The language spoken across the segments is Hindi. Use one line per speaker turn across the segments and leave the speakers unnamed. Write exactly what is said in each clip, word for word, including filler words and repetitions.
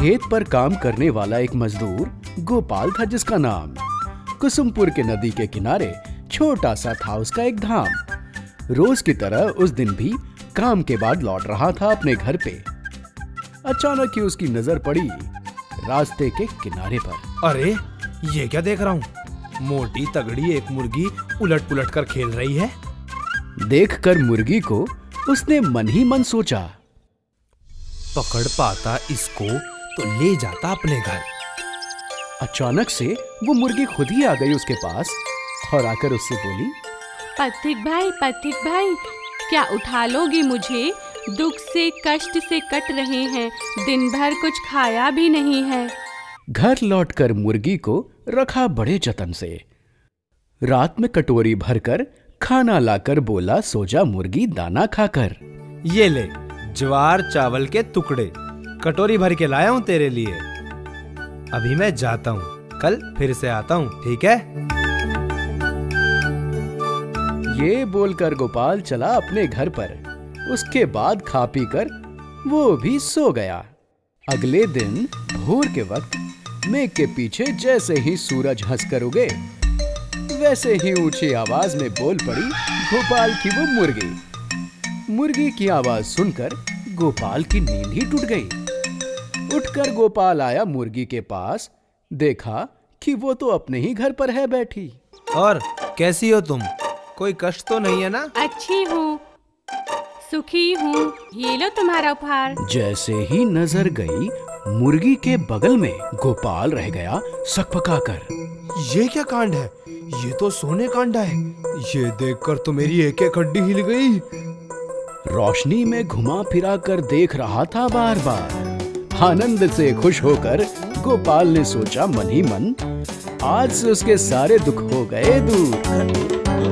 खेत पर काम करने वाला एक मजदूर गोपाल था, जिसका नाम। कुसुमपुर के नदी के किनारे छोटा सा था उसका एक धाम। रोज की तरह उस दिन भी काम के बाद लौट रहा था अपने घर पे। अचानक ही उसकी नजर पड़ी रास्ते के किनारे पर।
अरे ये क्या देख रहा हूँ? मोटी तगड़ी एक मुर्गी उलट पुलट कर खेल रही है।
देखकर मुर्गी को उसने मन ही मन सोचा,
पकड़ पाता इसको तो ले जाता अपने घर।
अचानक से वो मुर्गी खुद ही आ गई उसके पास और आकर उससे बोली,
पथिक भाई, पथिक भाई, क्या उठा लोगे मुझे? दुख से कष्ट से कट रहे हैं, दिन भर कुछ खाया भी नहीं है।
घर लौटकर मुर्गी को रखा बड़े जतन से। रात में कटोरी भरकर खाना लाकर बोला, सो जा मुर्गी दाना खाकर।
ये ले ज्वार चावल के टुकड़े कटोरी भर के लाया हूँ तेरे लिए। अभी मैं जाता हूँ, कल फिर से आता हूँ, ठीक है?
ये बोलकर गोपाल चला अपने घर पर। उसके बाद खा पी कर वो भी सो गया। अगले दिन भोर के वक्त मेघ के पीछे जैसे ही सूरज हंसकर उगे, वैसे ही ऊंची आवाज में बोल पड़ी गोपाल की वो मुर्गी। मुर्गी की आवाज सुनकर गोपाल की नींद ही टूट गई। उठकर गोपाल आया मुर्गी के पास, देखा कि वो तो अपने ही घर पर है बैठी।
और कैसी हो तुम? कोई कष्ट तो नहीं है ना?
अच्छी हूँ, सुखी हूँ, ये लो तुम्हारा उपहार।
जैसे ही नजर गई मुर्गी के बगल में, गोपाल रह गया सकपकाकर।
ये क्या कांड है? ये तो सोने कांड है। ये देखकर तो मेरी एक एक हड्डी हिल गई।
रोशनी में घुमा फिरा कर देख रहा था बार बार। आनंद से खुश होकर गोपाल ने सोचा मन ही मन, आज से उसके सारे दुख हो गए दूर।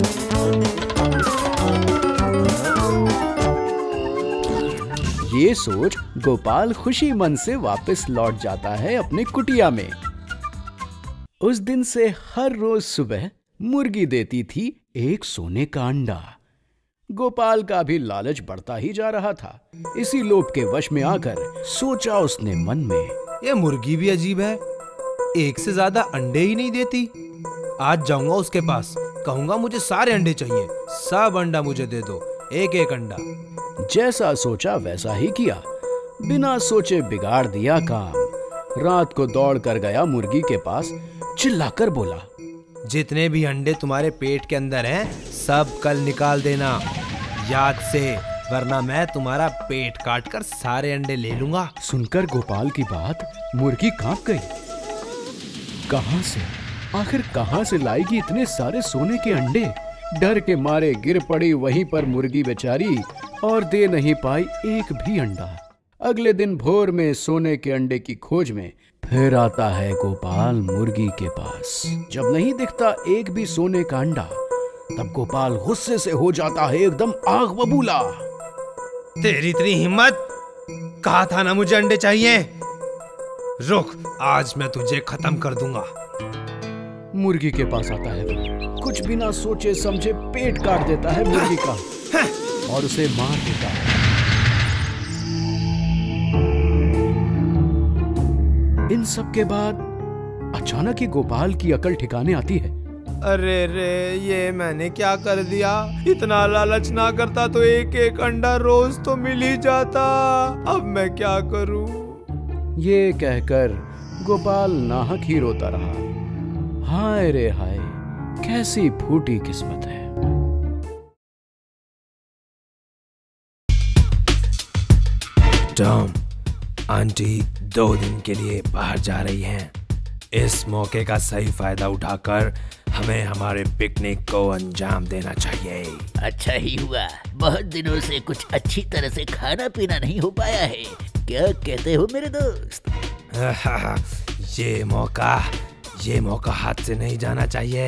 ये सोच गोपाल खुशी मन से वापस लौट जाता है अपनी कुटिया में। उस दिन से हर रोज सुबह मुर्गी देती थी एक सोने का अंडा। गोपाल का भी लालच बढ़ता ही जा रहा था। इसी लोभ के वश में आकर सोचा उसने मन में,
ये मुर्गी भी अजीब है, एक से ज्यादा अंडे ही नहीं देती। आज जाऊंगा उसके पास, कहूंगा मुझे सारे अंडे चाहिए, सब अंडा मुझे दे दो, एक एक अंडा।
जैसा सोचा वैसा ही किया, बिना सोचे बिगाड़ दिया काम। रात को दौड़ कर गया मुर्गी के पास, चिल्लाकर बोला,
जितने भी अंडे तुम्हारे पेट के अंदर हैं, सब कल निकाल देना याद से, वरना मैं तुम्हारा पेट काट कर सारे अंडे ले लूंगा।
सुनकर गोपाल की बात मुर्गी कांप गई। कहां से, आखिर कहां से लाएगी इतने सारे सोने के अंडे? डर के मारे गिर पड़ी वहीं पर मुर्गी बेचारी और दे नहीं पाई एक भी अंडा। अगले दिन भोर में सोने के अंडे की खोज में फिर आता है गोपाल मुर्गी के पास। जब नहीं दिखता एक भी सोने का अंडा, तब गोपाल गुस्से से हो जाता है एकदम आग बबूला।
तेरी इतनी हिम्मत! कहा था ना मुझे अंडे चाहिए। रुक, आज मैं तुझे खत्म कर दूंगा।
मुर्गी के पास आता है वो, कुछ बिना सोचे समझे पेट काट देता है मुर्गी का और उसे मार देता है। इन सब के बाद अचानक ही गोपाल की अकल ठिकाने आती है।
अरे रे, ये मैंने क्या कर दिया? इतना लालच ना करता तो एक एक अंडा रोज तो मिल ही जाता। अब मैं क्या करूं?
ये कहकर गोपाल नाहक ही रोता रहा। हाय रे हाय, कैसी फूटी किस्मत है।
टॉम, आंटी दो दिन के लिए बाहर जा रही हैं। इस मौके का सही फायदा उठाकर हमें हमारे पिकनिक को अंजाम देना चाहिए।
अच्छा ही हुआ, बहुत दिनों से कुछ अच्छी तरह से खाना पीना नहीं हो पाया है। क्या कहते हो मेरे दोस्त?
ये मौका ये मौका हाथ से नहीं जाना चाहिए।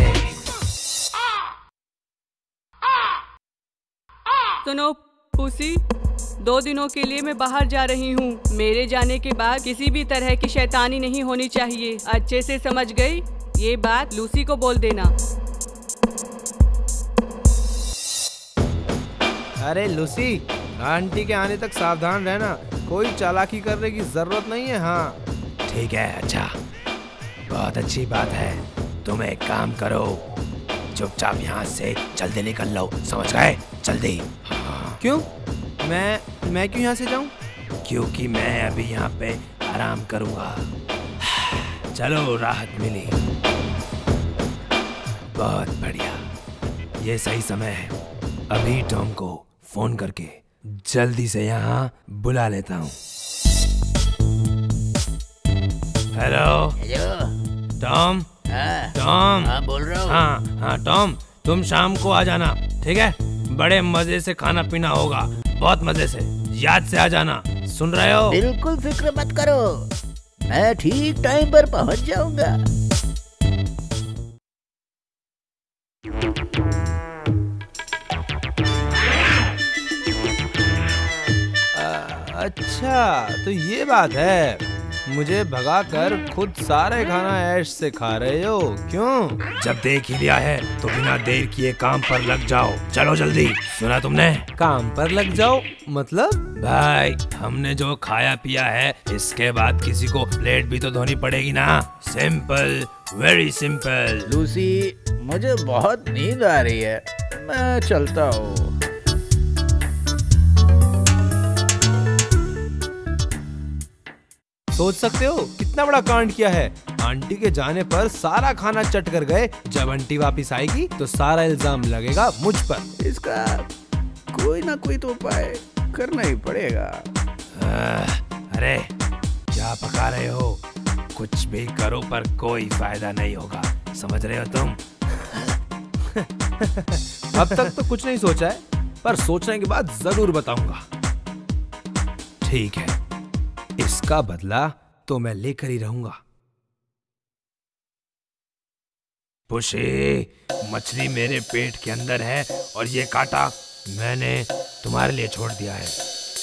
सुनो पुसी, दो दिनों के लिए मैं बाहर जा रही हूँ। मेरे जाने के बाद किसी भी तरह की शैतानी नहीं होनी चाहिए। अच्छे से समझ गई? ये बात लूसी को बोल देना।
अरे लूसी, आंटी के आने तक सावधान रहना, कोई चालाकी करने की जरूरत नहीं है। हाँ, ठीक है, अच्छा, बहुत अच्छी बात है। तुम एक काम करो, चुपचाप यहाँ से जल्दी निकल लो, समझ गए? जल्दी। हाँ। क्यों? मैं मैं क्यों यहाँ से जाऊँ? क्योंकि मैं अभी यहाँ पे आराम करूँगा। चलो, राहत मिली। बहुत बढ़िया, ये सही समय है। अभी टॉम को फोन करके जल्दी से यहाँ बुला लेता हूँ। Hello
hello
Tom.
हाँ
टॉम।
हाँ बोल रहा हूँ।
हाँ हाँ टॉम, तुम शाम को आ जाना, ठीक है? बड़े मजे से खाना पीना होगा, बहुत मजे से। याद से आ जाना, सुन रहे हो?
बिल्कुल फिक्र मत करो, मैं ठीक टाइम पर पहुँच जाऊंगा।
अच्छा, तो ये बात है। मुझे भगाकर खुद सारे खाना ऐश से खा रहे हो, क्यों? जब देख ही लिया है तो बिना देर किए काम पर लग जाओ। चलो जल्दी। सुना तुमने? काम पर लग जाओ मतलब? भाई, हमने जो खाया पिया है, इसके बाद किसी को प्लेट भी तो धोनी पड़ेगी ना। Simple, very simple.
लूसी, मुझे बहुत नींद आ रही है, मैं चलता हूँ।
सोच सकते हो कितना बड़ा कांड किया है। आंटी के जाने पर सारा खाना चट कर गए। जब आंटी वापस आएगी तो सारा इल्जाम लगेगा मुझ पर।
इसका कोई ना कोई तो उपाय करना ही पड़ेगा।
आ, अरे क्या पका रहे हो? कुछ भी करो पर कोई फायदा नहीं होगा, समझ रहे हो तुम? अब तक तो कुछ नहीं सोचा है, पर सोचने के बाद जरूर बताऊंगा। ठीक है, इसका बदला तो मैं लेकर ही रहूंगा। पुशी, मछली मेरे पेट के अंदर है और ये कांटा मैंने तुम्हारे लिए छोड़ दिया है।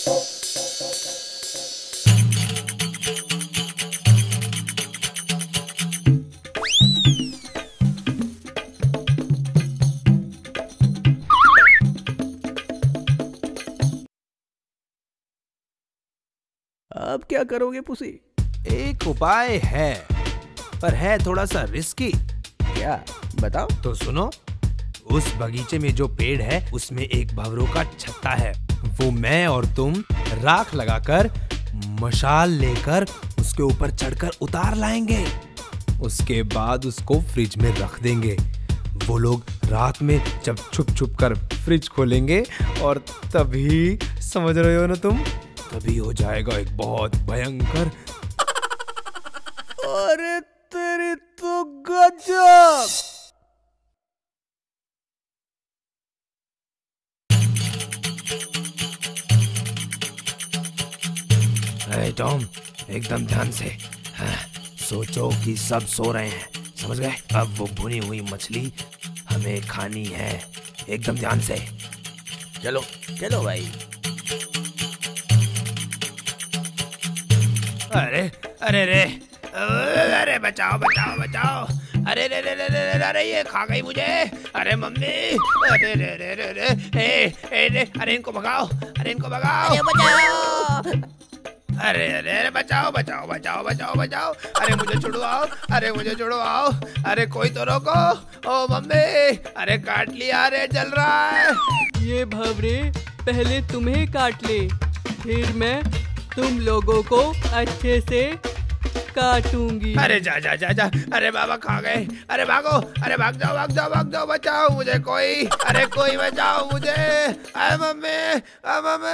अब क्या करोगे पुसी?
एक उपाय है, पर है थोड़ा सा रिस्की।
क्या? बताओ।
तो सुनो, उस बगीचे में जो पेड़ है उसमें एक भंवरों का छत्ता है। वो मैं और तुम राख लगाकर मशाल लेकर उसके ऊपर चढ़कर उतार लाएंगे। उसके बाद उसको फ्रिज में रख देंगे। वो लोग रात में जब छुप छुप कर फ्रिज खोलेंगे और तभी, समझ रहे हो ना तुम, तभी हो जाएगा एक बहुत भयंकर।
अरे तेरी तो गजब!
अरे टॉम, एकदम ध्यान से। हाँ, सोचो कि सब सो रहे हैं, समझ गए? अब वो भुनी हुई मछली हमें खानी है, एकदम ध्यान से।
चलो चलो भाई।
अरे अरे रे, अरे बचाओ बचाओ बचाओ। अरे रे रे रे रे, अरे ये खा गई मुझे। अरे मम्मी, अरे रे रे रे रे, ए, ए, रे, अरे इनको भगाओ, अरे इनको भगाओ।
अरे बचाओ।
अरे अरे अरे बचाओ बचाओ बचाओ बचाओ बचाओ। अरे मुझे छुड़वाओ, अरे मुझे छुड़वाओ। अरे कोई तो रोको। ओ मम्मी, अरे काट लिया, अरे जल रहा है।
ये भंवरे पहले तुम्हें काट ले, फिर मैं तुम लोगों को अच्छे से काटूंगी।
अरे जा जा जा जा। अरे बाबा खा गए। अरे भागो, अरे भाग जाओ भाग जाओ भाग जाओ, बचाओ मुझे कोई। अरे कोई बचाओ मुझे। अरे मम्मी, अरे मम्मी।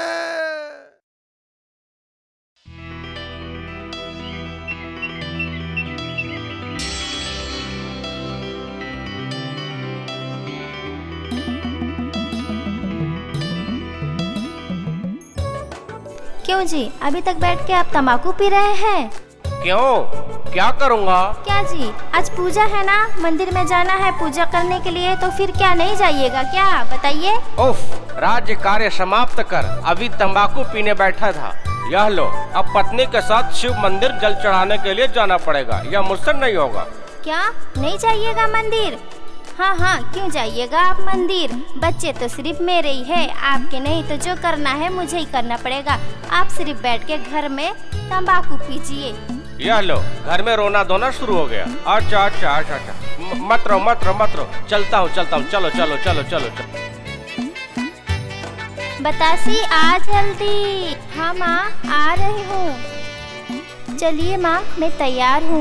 क्यों जी, अभी तक बैठ के आप तंबाकू पी रहे हैं?
क्यों, क्या करूँगा?
क्या जी, आज पूजा है ना, मंदिर में जाना है पूजा करने के लिए, तो फिर क्या नहीं जाइएगा क्या? बताइए।
उफ, राज्य कार्य समाप्त कर अभी तंबाकू पीने बैठा था। यह लो, अब पत्नी के साथ शिव मंदिर जल चढ़ाने के लिए जाना पड़ेगा, यह मुझसे नहीं होगा।
क्या नहीं जाइएगा मंदिर? हाँ हाँ, क्यों जाइएगा आप मंदिर? बच्चे तो सिर्फ मेरे ही है, आपके नहीं। तो जो करना है मुझे ही करना पड़ेगा। आप सिर्फ बैठ के घर में तंबाकू पीजिए।
यह लो, घर में रोना धोना शुरू हो गया। अच्छा अच्छा अच्छा अच्छा, मत रो मत रो मत रो, चलता हूँ चलता हूँ, चलो चलो चलो चलो चलो।
बतासी आ जल्दी। हाँ माँ आ रही हूँ। चलिए माँ मैं तैयार हूँ।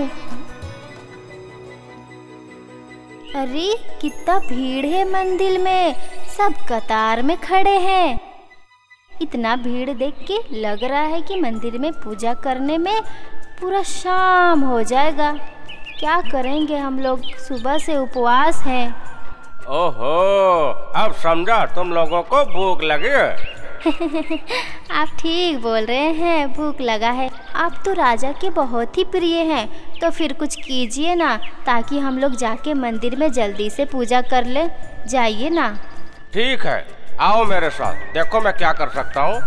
अरे कितना भीड़ है मंदिर में, सब कतार में खड़े हैं। इतना भीड़ देख के लग रहा है कि मंदिर में पूजा करने में पूरा शाम हो जाएगा। क्या करेंगे हम लोग, सुबह से उपवास हैं।
ओहो, अब समझा तुम लोगों को भूख लगी है।
आप ठीक बोल रहे हैं, भूख लगा है। आप तो राजा के बहुत ही प्रिय हैं, तो फिर कुछ कीजिए ना, ताकि हम लोग जाके मंदिर में जल्दी से पूजा कर ले। जाइए ना।
ठीक है, आओ मेरे साथ, देखो मैं क्या कर सकता हूँ।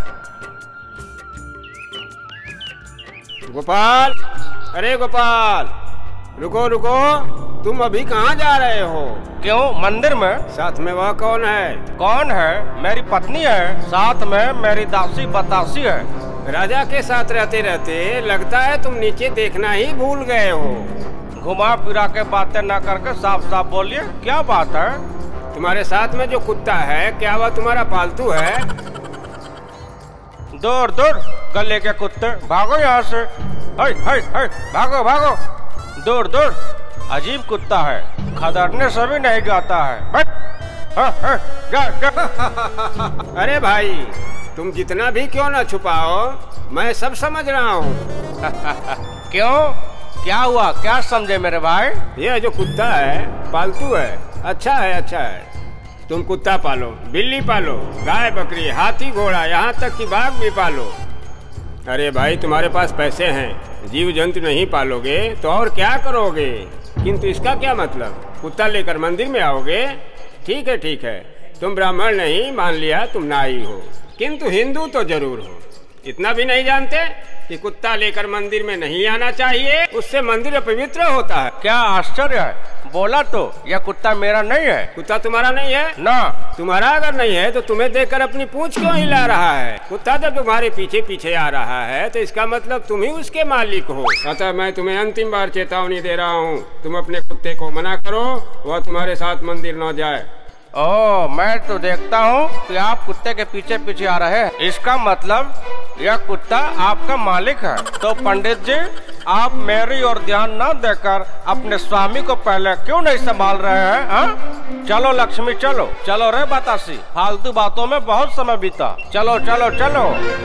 गोपाल, अरे गोपाल, रुको रुको, तुम अभी कहाँ जा रहे हो?
क्यों, मंदिर में?
साथ में वह कौन है?
कौन है? मेरी पत्नी है, साथ में मेरी दासी बतासी है।
राजा के साथ रहते रहते लगता है तुम नीचे देखना ही भूल गए हो।
घुमा फिरा के बातें ना करके साफ साफ बोलिए, क्या बात है?
तुम्हारे साथ में जो कुत्ता है, क्या वह तुम्हारा पालतू है?
दूर दूर गले के कुत्ते, भागो यहाँ से। हाय हाय हाय, भागो भागो, दूर दूर। अजीब कुत्ता है, खदरने से भी नहीं जाता है। बैठ, हाँ, हाँ, जा, जा।
अरे भाई, तुम जितना भी क्यों ना छुपाओ, मैं सब समझ रहा हूँ।
क्यों, क्या हुआ, क्या समझे मेरे भाई?
यह जो कुत्ता है पालतू है, अच्छा है अच्छा है। तुम कुत्ता पालो, बिल्ली पालो, गाय बकरी, हाथी घोड़ा, यहाँ तक कि बाघ भी पालो। अरे भाई, तुम्हारे पास पैसे हैं, जीव जंतु नहीं पालोगे तो और क्या करोगे? किंतु इसका क्या मतलब, कुत्ता लेकर मंदिर में आओगे? ठीक है ठीक है, तुम ब्राह्मण नहीं, मान लिया तुम नाई हो, किंतु हिंदू तो जरूर हो। इतना भी नहीं जानते कि कुत्ता लेकर मंदिर में नहीं आना चाहिए, उससे मंदिर अपवित्र होता है।
क्या आश्चर्य है, बोला तो यह कुत्ता मेरा नहीं है।
कुत्ता तुम्हारा नहीं है
ना?
तुम्हारा अगर नहीं है तो तुम्हें देखकर अपनी पूंछ क्यों हिला रहा है? कुत्ता जब तुम्हारे पीछे पीछे आ रहा है तो इसका मतलब तुम ही उसके मालिक हो। अतः मैं तुम्हें अंतिम बार चेतावनी दे रहा हूँ, तुम अपने कुत्ते को मना करो, वह तुम्हारे साथ मंदिर न जाए।
ओह, मैं तो देखता हूँ कि आप कुत्ते के पीछे पीछे आ रहे हैं, इसका मतलब यह कुत्ता आपका मालिक है। तो पंडित जी, आप मेरी ओर ध्यान न देकर अपने स्वामी को पहले क्यों नहीं संभाल रहे हैं? हा? चलो लक्ष्मी चलो, चलो रे बतासी, फालतू बातों में बहुत समय बीता, चलो चलो चलो।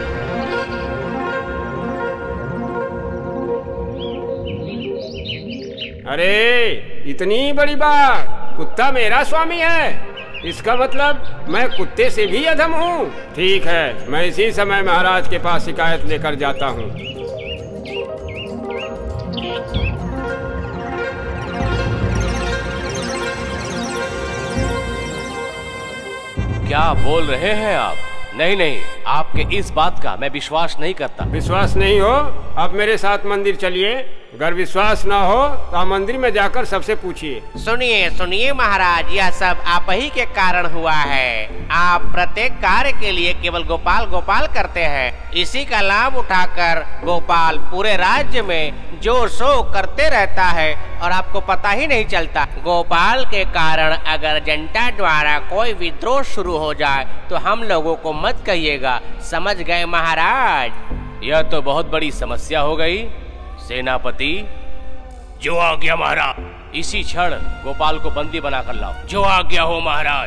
अरे इतनी बड़ी बात, कुत्ता मेरा स्वामी है, इसका मतलब मैं कुत्ते से भी अधम हूँ। ठीक है, मैं इसी समय महाराज के पास शिकायत लेकर जाता हूँ।
क्या बोल रहे हैं आप? नहीं नहीं, आपके इस बात का मैं विश्वास नहीं करता।
विश्वास नहीं हो? आप मेरे साथ मंदिर चलिए, अगर विश्वास ना हो तो आप मंदिर में जाकर सबसे पूछिए।
सुनिए सुनिए महाराज, यह सब आप ही के कारण हुआ है। आप प्रत्येक कार्य के लिए केवल गोपाल गोपाल करते हैं, इसी का लाभ उठाकर गोपाल पूरे राज्य में जो सो करते रहता है और आपको पता ही नहीं चलता। गोपाल के कारण अगर जनता द्वारा कोई विद्रोह शुरू हो जाए तो हम लोगों को मत कहिएगा, समझ गए महाराज?
यह तो बहुत बड़ी समस्या हो गई। सेनापति,
जो आज्ञा महाराज।
इसी क्षण गोपाल को बंदी बनाकर लाओ।
जो आज्ञा हो महाराज।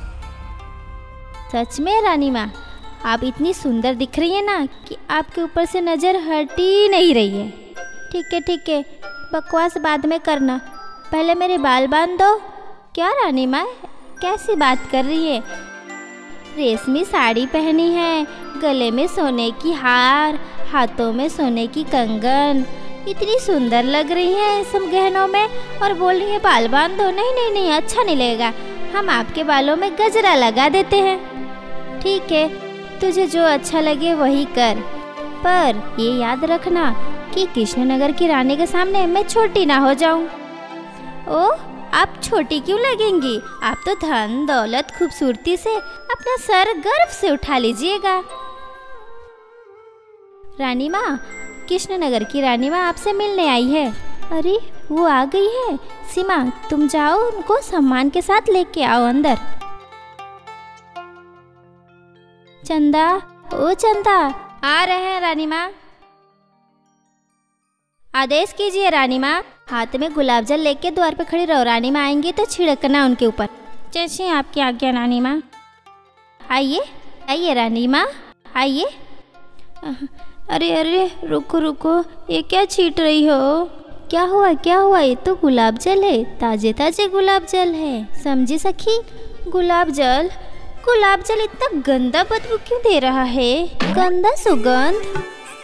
सच में रानी माँ, आप इतनी सुंदर दिख रही है ना कि आपके ऊपर से नजर हट ही नहीं रही है। ठीक है ठीक है, बकवास बाद में करना, पहले मेरे बाल बांध दो। क्या रानी माँ, कैसी बात कर रही है? रेशमी साड़ी पहनी है, गले में सोने की हार, हाथों में सोने की कंगन, इतनी सुंदर लग रही है सब गहनों में, और बोल रही है बाल बांध दो। नहीं नहीं नहीं, अच्छा नहीं लगेगा, हम आपके बालों में गजरा लगा देते हैं। ठीक है, तुझे जो अच्छा लगे वही कर, पर ये याद रखना कि कृष्णनगर की रानी के सामने मैं छोटी ना हो जाऊं। ओह, आप छोटी क्यों लगेंगी? आप तो धन दौलत खूबसूरती से अपना सर गर्व से उठा लीजिएगा। रानी माँ, कृष्णनगर की रानी माँ आपसे मिलने आई है। अरे वो आ गई है। सीमा तुम जाओ, उनको सम्मान के साथ लेके आओ अंदर। चंदा, ओ चंदा, आ रहे हैं रानी माँ। आदेश कीजिए रानी माँ। हाथ में गुलाब जल लेके द्वार पे खड़ी रहो। रानी माँ आएंगी तो छिड़कना उनके ऊपर। जैसे आपकी आज्ञा रानी माँ। आइए आइए रानी माँ, आइए। अरे अरे रुको रुको, ये क्या छीट रही हो? क्या हुआ क्या हुआ? ये तो गुलाब जल है, ताजे ताजे गुलाब जल है। समझी सखी? गुलाब जल गुलाब जल इतना गंदा बदबू क्यों दे रहा है? गंदा सुगंध,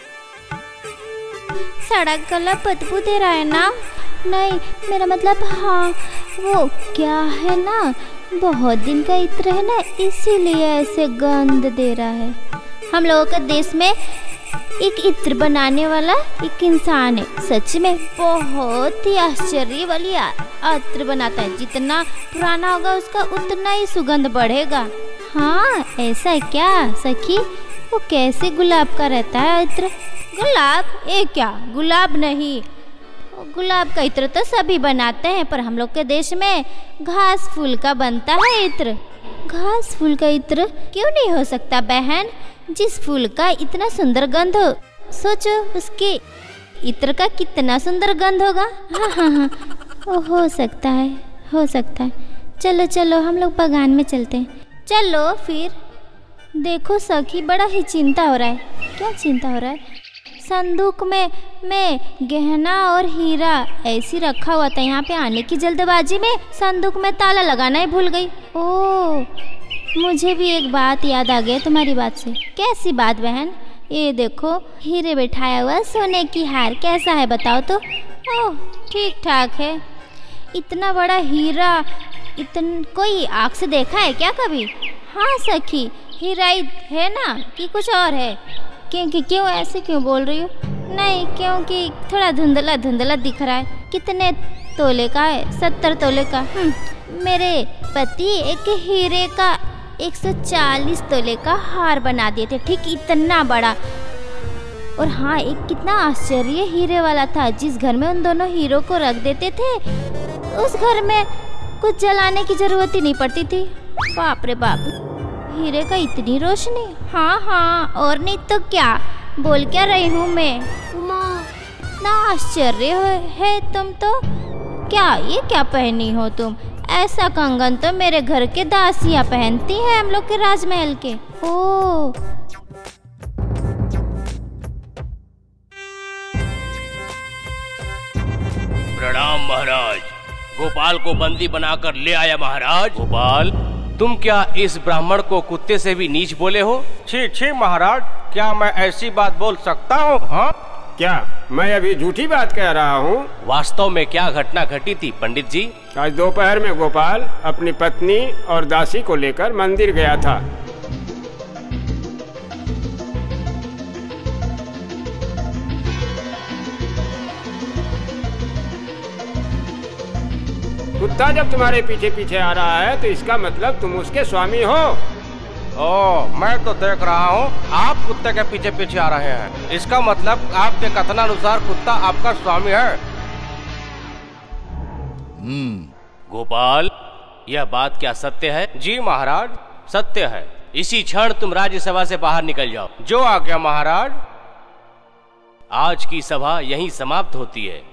सड़ा गला बदबू दे रहा है ना? नहीं, मेरा मतलब हाँ, वो क्या है ना, बहुत दिन का इत्र है ना, इसीलिए ऐसे गंध दे रहा है। हम लोगों के देश में एक इत्र बनाने वाला एक इंसान है, सच में बहुत ही आश्चर्य वाली इत्र बनाता है। जितना पुराना होगा उसका उतना ही सुगंध बढ़ेगा। हाँ ऐसा है क्या सखी? वो कैसे गुलाब का रहता है इत्र? गुलाब? ये क्या गुलाब नहीं, गुलाब का इत्र तो सभी बनाते हैं, पर हम लोग के देश में घास फूल का बनता है इत्र। घास फूल का इत्र क्यों नहीं हो सकता बहन? जिस फूल का इतना सुंदर गंध हो, सोचो उसके इत्र का कितना सुंदर गंध होगा। हाँ हाँ हाँ, वो हो सकता है, हो सकता है। चलो चलो हम लोग बागान में चलते हैं। चलो फिर। देखो सखी, बड़ा ही चिंता हो रहा है। क्या चिंता हो रहा है? संदूक में मैं गहना और हीरा ऐसी रखा हुआ था। यहाँ पे आने की जल्दबाजी में संदूक में ताला लगाना ही भूल गई। ओह, मुझे भी एक बात याद आ गई तुम्हारी बात से। कैसी बात बहन? ये देखो हीरे बिठाया हुआ सोने की हार, कैसा है बताओ तो? ओह ठीक ठाक है। इतना बड़ा हीरा इतन कोई आँख से देखा है क्या कभी? हाँ सखी, हीरा है ना कि कुछ और है? क्योंकि क्यों ऐसे क्यों बोल रही हो? नहीं, क्योंकि थोड़ा धुंधला धुंधला दिख रहा है। कितने तोले का है? सत्तर तोले का। मेरे पति एक हीरे का एक सौ चालीस तोले का हार बना दिए थे, ठीक इतना बड़ा। और हाँ, एक कितना आश्चर्य हीरे वाला था। जिस घर में उन दोनों हीरो को रख देते थे, उस घर में कुछ जलाने की जरूरत ही नहीं पड़ती थी। बाप रे बाप, हीरे का इतनी रोशनी। हाँ हाँ, और नहीं तो क्या। बोल क्या रही हूँ मैं? माँ, ना आश्चर्य है तुम तो। क्या ये क्या पहनी हो तुम? ऐसा कंगन तो मेरे घर के दासियाँ पहनती हैं, हम लोग के राजमहल के। ओ
प्रणाम महाराज। गोपाल को बंदी बनाकर ले आया महाराज। गोपाल, तुम क्या इस ब्राह्मण को कुत्ते से भी नीच बोले हो?
छी छी महाराज, क्या मैं ऐसी बात बोल सकता हूँ? हाँ,
क्या मैं अभी झूठी बात कह रहा हूँ?
वास्तव में क्या घटना घटी थी पंडित जी?
आज दोपहर में गोपाल अपनी पत्नी और दासी को लेकर मंदिर गया था। कुत्ता जब तुम्हारे पीछे पीछे आ रहा है तो इसका मतलब तुम उसके स्वामी हो।
ओ, मैं तो देख रहा हूँ आप कुत्ते के पीछे पीछे आ रहे हैं। इसका मतलब आपके कथनानुसार कुत्ता आपका स्वामी है।
हम्म, गोपाल, यह बात क्या सत्य है?
जी महाराज,
सत्य है। इसी क्षण तुम राज्यसभा से बाहर निकल जाओ।
जो आज्ञा महाराज।
आज की सभा यहीं समाप्त होती है।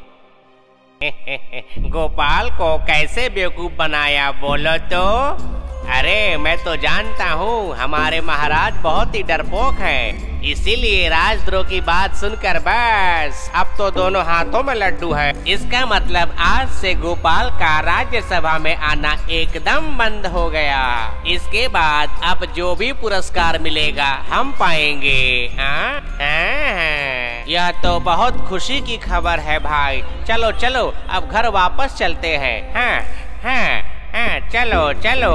गोपाल को कैसे बेवकूफ बनाया बोलो तो? अरे मैं तो जानता हूँ हमारे महाराज बहुत ही डरपोक हैं, इसीलिए राजद्रोह की बात सुनकर बस अब तो दोनों हाथों में लड्डू है। इसका मतलब आज से गोपाल का राज्यसभा में आना एकदम बंद हो गया। इसके बाद अब जो भी पुरस्कार मिलेगा हम पाएंगे। हाँ हाँ, यह तो बहुत खुशी की खबर है भाई। चलो चलो अब घर वापस चलते हैं। हाँ हाँ हाँ, चलो चलो।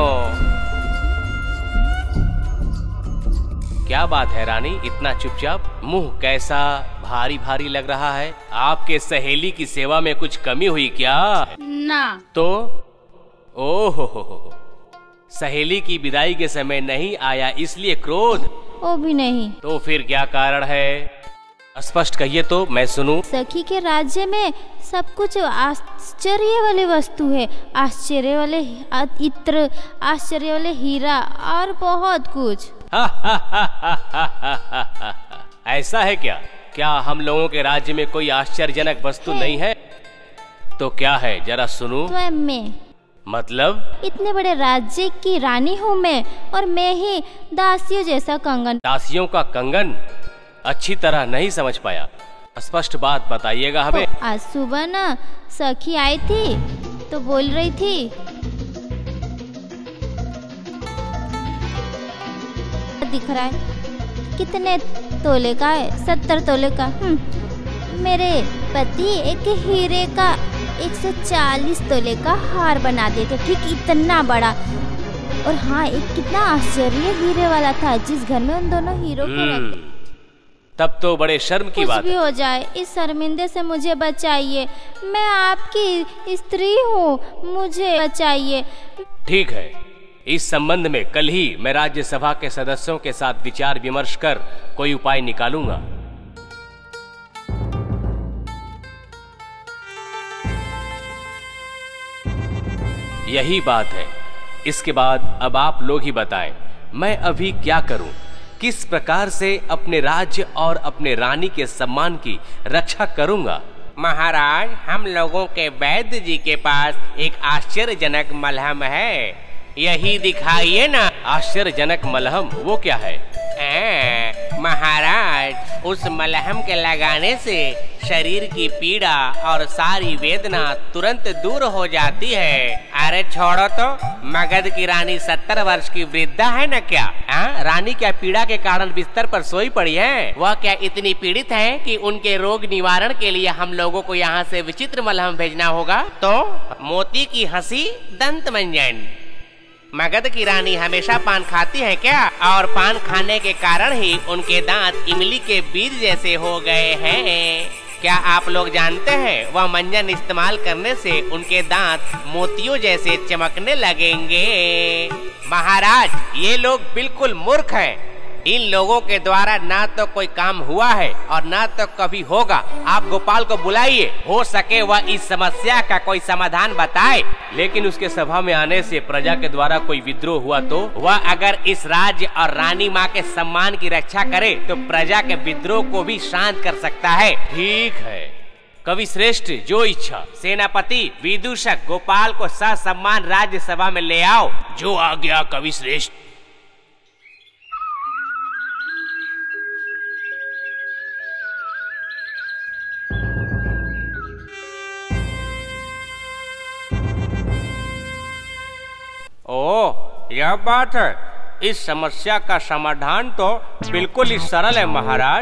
क्या बात है रानी, इतना चुपचाप? मुंह कैसा भारी भारी लग रहा है? आपके सहेली की सेवा में कुछ कमी हुई क्या?
ना।
तो ओहो हो हो, सहेली की विदाई के समय नहीं आया इसलिए क्रोध?
वो भी नहीं।
तो फिर क्या कारण है?
स्पष्ट कहिए तो मैं सुनूं।
सखी के राज्य में सब कुछ आश्चर्य वाली वस्तु है, आश्चर्य वाले इत्र, आश्चर्य वाले हीरा और बहुत कुछ।
ऐसा है क्या? क्या हम लोगों के राज्य में कोई आश्चर्यजनक वस्तु
है।
नहीं है? तो क्या है जरा सुनूं।
तो मैं
मतलब?
इतने बड़े राज्य की रानी हूँ मैं, और मैं ही दासियों जैसा कंगन।
दासियों का कंगन? अच्छी तरह नहीं समझ पाया, स्पष्ट बात बताइएगा हमें।
तो आज सुबह ना सखी आई थी तो बोल रही थी, दिख रहा है कितने तोले का है? सत्तर तोले का। मेरे पति एक हीरे का एक सौ चालीस तोले का हार बना देते, ठीक इतना बड़ा। और हाँ, एक कितना आश्चर्य हीरे वाला था जिस घर में उन दोनों हीरो को रखते।
तब तो बड़े शर्म की
बात है।
कुछ
भी हो जाए, इस शर्मिंदे से मुझे बचाइए। मैं आपकी स्त्री हूँ, मुझे बचाइए।
ठीक है, इस संबंध में कल ही मैं राज्यसभा के सदस्यों के साथ विचार विमर्श कर कोई उपाय निकालूंगा। यही बात है। इसके बाद अब आप लोग ही बताएं, मैं अभी क्या करूं? किस प्रकार से अपने राज्य और अपने रानी के सम्मान की रक्षा करूंगा?
महाराज, हम लोगों के वैद्य जी के पास एक आश्चर्यजनक मलहम है, यही दिखाइए ना।
आश्चर्यजनक मलहम? वो क्या है?
ए, महाराज, उस मलहम के लगाने से शरीर की पीड़ा और सारी वेदना तुरंत दूर हो जाती है। अरे छोड़ो तो, मगध की रानी सत्तर वर्ष की वृद्धा है न क्या? आ? रानी क्या पीड़ा के कारण बिस्तर पर सोई पड़ी है? वह क्या इतनी पीड़ित है कि उनके रोग निवारण के लिए हम लोगों को यहाँ से विचित्र मलहम भेजना होगा? तो मोती की हंसी दंत मंजन। मगध की रानी हमेशा पान खाती है क्या? और पान खाने के कारण ही उनके दांत इमली के बीज जैसे हो गए हैं। क्या आप लोग जानते हैं, वह मंजन इस्तेमाल करने से उनके दांत मोतियों जैसे चमकने लगेंगे। महाराज, ये लोग बिल्कुल मूर्ख हैं। इन लोगों के द्वारा ना तो कोई काम हुआ है और ना तो कभी होगा। आप गोपाल को बुलाइए, हो सके वह इस समस्या का कोई समाधान बताए।
लेकिन उसके सभा में आने से प्रजा के द्वारा कोई विद्रोह हुआ तो?
वह अगर इस राज्य और रानी माँ के सम्मान की रक्षा करे तो प्रजा के विद्रोह को भी शांत कर सकता है।
ठीक है, कवि श्रेष्ठ, जो इच्छा।
सेनापति विदूषक, गोपाल को ससम्मान राज्य सभा में ले आओ।
जो आ गया कवि श्रेष्ठ।
ओह, यह बात है। इस समस्या का समाधान तो बिल्कुल ही सरल है महाराज।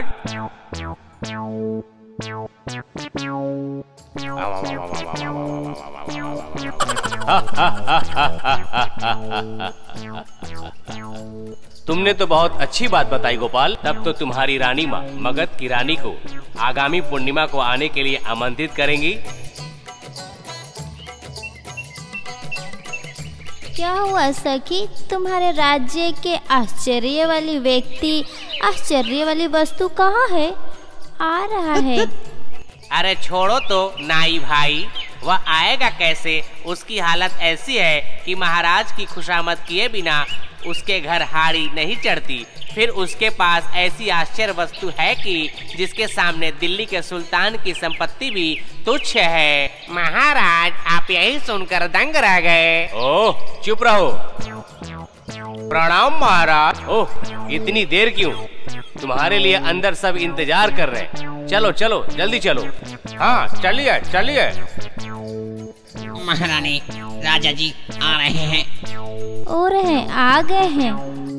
तुमने तो बहुत अच्छी बात बताई गोपाल। तब तो तुम्हारी रानी माँ मगध की रानी को आगामी पूर्णिमा को आने के लिए आमंत्रित करेंगी।
क्या हुआ सखी? तुम्हारे राज्य के आश्चर्य वाली व्यक्ति, आश्चर्य वाली वस्तु कहाँ है? आ रहा है।
अरे छोड़ो तो नाई भाई, वह आएगा कैसे? उसकी हालत ऐसी है कि महाराज की खुशामद किए बिना उसके घर हाड़ी नहीं चढ़ती। फिर उसके पास ऐसी आश्चर्य वस्तु है कि जिसके सामने दिल्ली के सुल्तान की संपत्ति भी तुच्छ है। महाराज, आप यही सुनकर दंग रह गए।
ओह, चुप रहो।
प्रणाम महाराज।
ओह, इतनी देर क्यों? तुम्हारे लिए अंदर सब इंतजार कर रहे हैं। चलो चलो, जल्दी चलो।
हाँ, चलिए चलिए।
महारानी, राजा जी आ रहे हैं।
और हैं, आ गए हैं।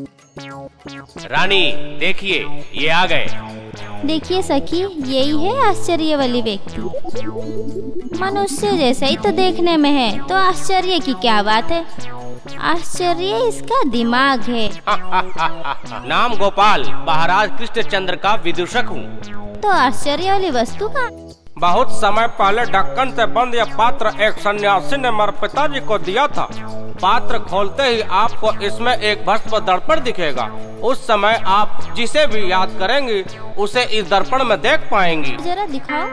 रानी देखिए, ये आ गए।
देखिए सखी, यही है आश्चर्य वाली व्यक्ति। मनुष्य जैसा ही तो देखने में है, तो आश्चर्य की क्या बात है? आश्चर्य इसका दिमाग है।
नाम गोपाल, महाराज कृष्णचंद्र का विदूषक हूँ।
तो आश्चर्य वाली वस्तु का?
बहुत समय पहले ढक्कन से बंद यह पात्र एक सन्यासी ने मेरे पिताजी को दिया था। पात्र खोलते ही आपको इसमें एक भस्म दर्पण दिखेगा। उस समय आप जिसे भी याद करेंगी उसे इस दर्पण में देख पाएंगी।
जरा दिखाओ।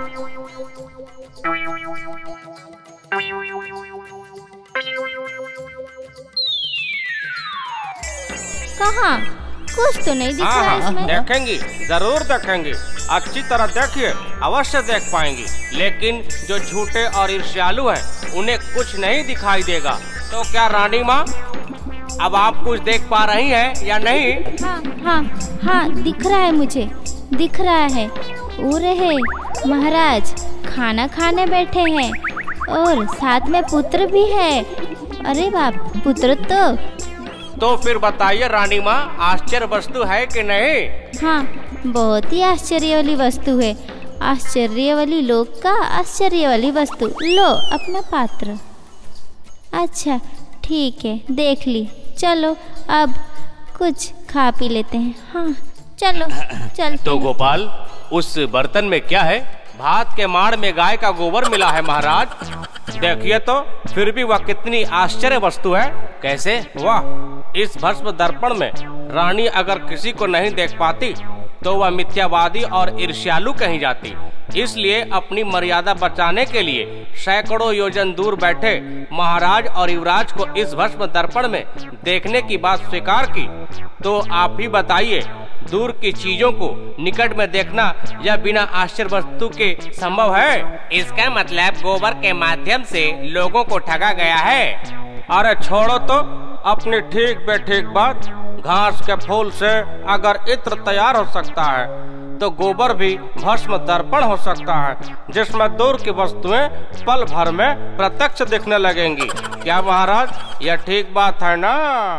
कहाँ? कुछ तो नहीं दिख रहा है इसमें।
देखेंगी, जरूर देखेंगी। अच्छी तरह देखिए, अवश्य देख पाएंगी। लेकिन जो झूठे और ईर्ष्यालु हैं, उन्हें कुछ नहीं दिखाई देगा। तो क्या रानी माँ, अब आप कुछ देख पा रही हैं या नहीं?
हाँ हाँ हाँ, दिख रहा है, मुझे दिख रहा है। वो रहे महाराज खाना खाने बैठे हैं और साथ में पुत्र भी है। अरे बाप, पुत्र तो
तो फिर बताइए रानी माँ, आश्चर्य वस्तु है कि नहीं?
हाँ, बहुत ही आश्चर्य वाली वस्तु है। आश्चर्य वाली लोग का आश्चर्य वाली वस्तु। लो अपना पात्र। अच्छा ठीक है, देख ली। चलो अब कुछ खा पी लेते हैं। हाँ चलो चलते
तो गोपाल, उस बर्तन में क्या है? भात के माड़ में गाय का गोबर मिला है महाराज। देखिए तो, फिर भी वह कितनी आश्चर्य वस्तु है। कैसे? वाह! इस भस्म दर्पण में रानी अगर किसी को नहीं देख पाती तो वह मिथ्यावादी और ईर्ष्यालु कही जाती। इसलिए अपनी मर्यादा बचाने के लिए सैकड़ों योजन दूर बैठे महाराज और युवराज को इस भस्म दर्पण में देखने की बात स्वीकार की। तो आप ही बताइए, दूर की चीजों को निकट में देखना यह बिना आश्चर्य वस्तु के संभव है?
इसका मतलब गोबर के माध्यम से लोगों को ठगा गया है।
अरे छोड़ो तो अपनी ठीक बेठीक बात। घास के फूल से अगर इत्र तैयार हो सकता है तो गोबर भी भस्म दर्पण हो सकता है, जिसमें दूर की वस्तुएं पल भर में प्रत्यक्ष दिखने लगेंगी। क्या महाराज, यह ठीक बात है ना?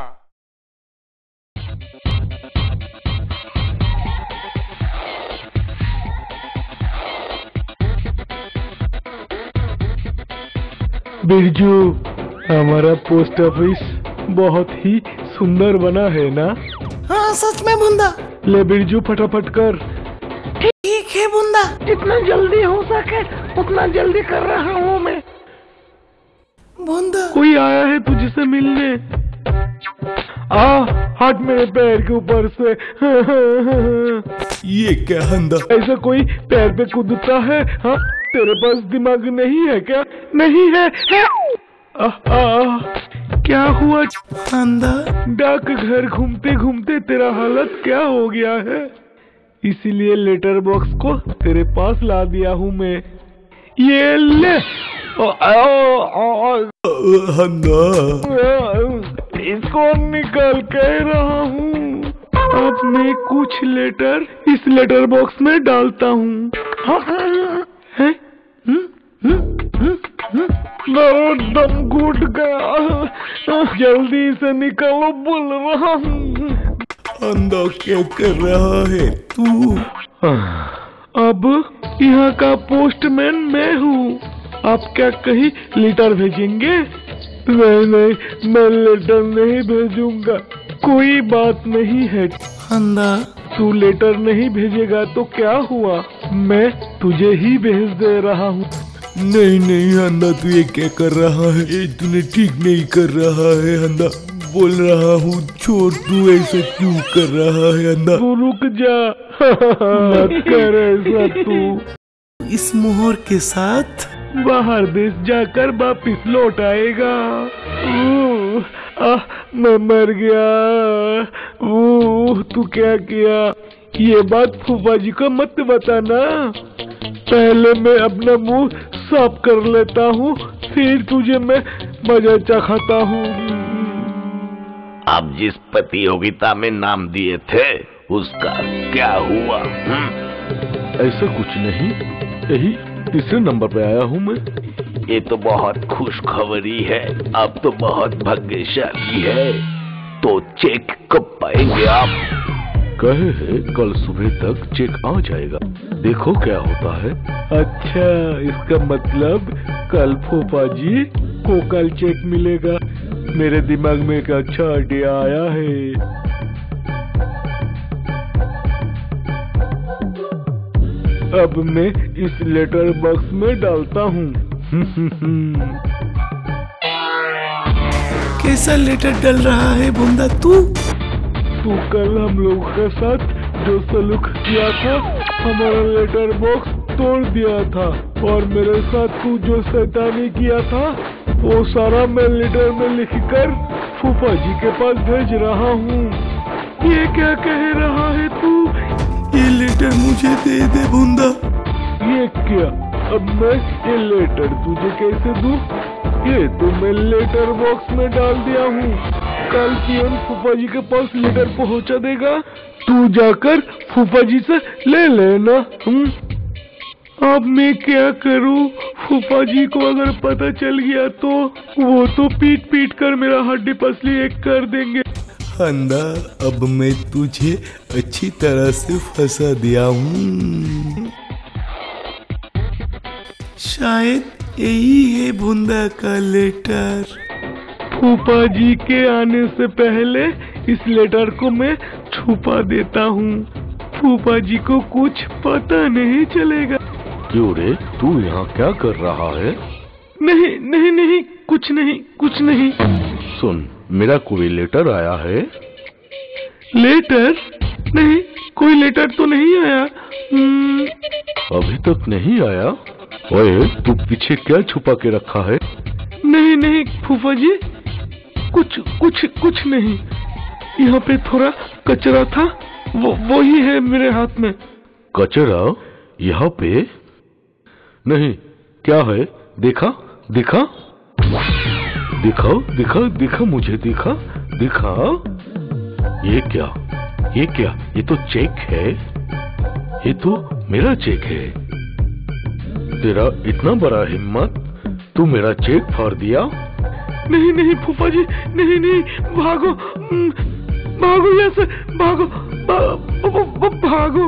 बिरजू, हमारा पोस्ट ऑफिस बहुत ही सुंदर बना है ना?
हाँ सच में बुंदा।
ले बिरजू, फटाफट कर।
ठीक है बुंदा, जितना जल्दी हो सके उतना जल्दी कर रहा हूँ मैं। बुंदा,
कोई आया है तुझसे मिलने। आ हट मेरे पैर के ऊपर से।
ये क्या हंदा?
ऐसा कोई पैर पे कूदता है? हाँ, तेरे पास दिमाग नहीं है क्या? नहीं है, है? आ, आ, क्या हुआ
हंदा?
डाक घर घूमते घूमते तेरा हालत क्या हो गया है? इसीलिए लेटर बॉक्स को तेरे पास ला दिया हूँ मैं। ये ले।
हंदा,
इसको निकाल कह रहा हूँ। अब मैं कुछ लेटर इस लेटर बॉक्स में डालता हूँ। है? दम घुट गया, जल्दी से निकालो, बोल रहा हूँ।
हंदा, क्या कर रहा है तू?
अब यहाँ का पोस्टमैन मैं हूँ। आप क्या कहीं लेटर भेजेंगे? नहीं नहीं, मैं लेटर नहीं भेजूंगा। कोई बात नहीं है
हंदा।
तू लेटर नहीं भेजेगा तो क्या हुआ? मैं तुझे ही भेज दे रहा हूँ।
नहीं नहीं हंदा, तू ये क्या कर रहा है? ये तूने ठीक नहीं कर रहा है हंदा। बोल रहा हूँ छोड़, तू ऐसा क्यों कर रहा है हंदा?
तू रुक जा। मत कर ऐसा तू।
इस मोहर के साथ
बाहर देश जाकर वापिस लौट आएगा। आ, मैं मर गया। ओह, तू क्या किया? ये बात फूफा जी को मत बताना। पहले मैं अपना मुंह साफ कर लेता हूँ, फिर तुझे मैं मजा चखाता हूँ।
आप जिस प्रतियोगिता में नाम दिए थे उसका क्या हुआ?
ऐसा कुछ नहीं, यही तीसरे नंबर पे आया हूँ मैं।
ये तो बहुत खुशखबरी है। आप तो बहुत भाग्यशाली है। तो चेक कब पाएंगे आप?
कहे है कल सुबह तक चेक आ जाएगा, देखो क्या होता है। अच्छा, इसका मतलब कल फूफा जी को कल चेक मिलेगा। मेरे दिमाग में एक अच्छा आइडिया आया है। अब मैं इस लेटर बॉक्स में डालता हूँ।
कैसा लेटर डल रहा है बुंदा तू?
तू कल हम लोगों के साथ जो सलूक किया था, हमारा लेटर बॉक्स तोड़ दिया था और मेरे साथ तू जो शैतानी किया था वो सारा मैं लेटर में लिखकर फूफा जी के पास भेज रहा हूँ। ये क्या कह रहा है तू?
ये लेटर मुझे दे दे बुंदा।
ये क्या? अब मैं ये लेटर तुझे कैसे दूँ? ये तो मैं लेटर बॉक्स में डाल दिया हूँ। कल पियन फूफा जी के पास लेटर पहुँचा देगा, तू जाकर फूफा जी से ले लेना। हम अब मैं क्या करूं? फूफा जी को अगर पता चल गया तो वो तो पीट पीट कर मेरा हड्डी पसली एक कर देंगे।
हंदा, अब मैं तुझे अच्छी तरह से फंसा दिया हूँ। शायद यही है बुंदा का लेटर।
फूफा जी के आने से पहले इस लेटर को मैं छुपा देता हूँ। फूफा जी को कुछ पता नहीं चलेगा।
क्यों रे, तू यहाँ क्या कर रहा है?
नहीं नहीं नहीं, कुछ नहीं कुछ नहीं।
सुन, मेरा कोई लेटर आया है?
लेटर? नहीं, कोई लेटर तो नहीं आया।
अभी तक नहीं आया? ओए, तू पीछे क्या छुपा के रखा है?
नहीं नहीं फूफा जी, कुछ कुछ कुछ नहीं। यहाँ पे थोड़ा कचरा था, वो वो ही है मेरे हाथ में।
कचरा यहाँ पे? नहीं, क्या है? देखा दिखा दिखाओ दिखा दिखा मुझे दिखा दिखा। ये क्या? ये क्या? ये तो चेक है। ये तो मेरा चेक है। तेरा इतना बड़ा हिम्मत, तू मेरा चेक फाड़ दिया?
नहीं नहीं फूफा जी, नहीं नहीं, भागो भागो यहाँ से, भागो भागो।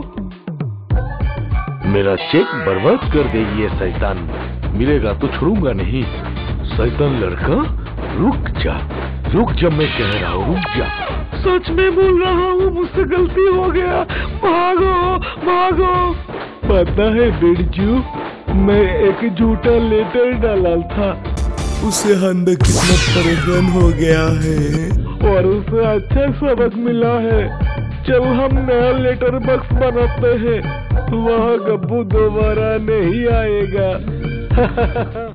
मेरा चेक बर्बाद कर दे ये शैतान, मिलेगा तो छोड़ूंगा नहीं। शैतान लड़का, रुक जा रुक जा, मैं कह रहा हूँ रुक जा।
सच में बोल रहा हूँ, मुझसे गलती हो गया। भागो भागो। पता है बिरजू, मैं एक झूठा लेटर डाला था।
उसे हंदा कितना परेशान हो गया है
और उसे अच्छा सबक मिला है। चल हम नया लेटर बॉक्स बनाते हैं, वहाँ गब्बू दोबारा नहीं आएगा।